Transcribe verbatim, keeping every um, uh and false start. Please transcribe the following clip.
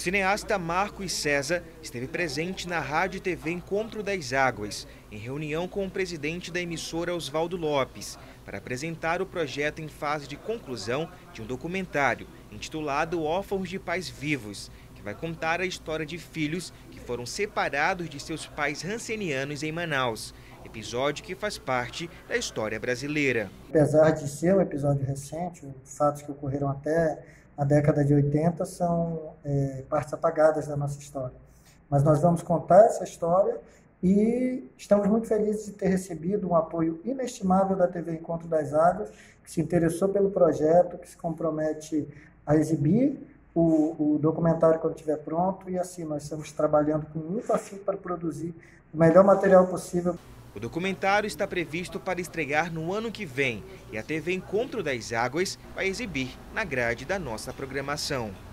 cineasta Marcos César esteve presente na Rádio e T V Encontro das Águas, em reunião com o presidente da emissora Oswaldo Lopes, para apresentar o projeto em fase de conclusão de um documentário intitulado Órfãos de Pais Vivos, que vai contar a história de filhos que foram separados de seus pais rancenianos em Manaus, episódio que faz parte da história brasileira. Apesar de ser um episódio recente, os fatos que ocorreram até a década de oitenta são é, partes apagadas da nossa história. Mas nós vamos contar essa história e estamos muito felizes de ter recebido um apoio inestimável da T V Encontro das Águas, que se interessou pelo projeto, que se compromete a exibir o, o documentário quando estiver pronto, e assim nós estamos trabalhando com muito afinco para produzir o melhor material possível. O documentário está previsto para estrear no ano que vem e a T V Encontro das Águas vai exibir na grade da nossa programação.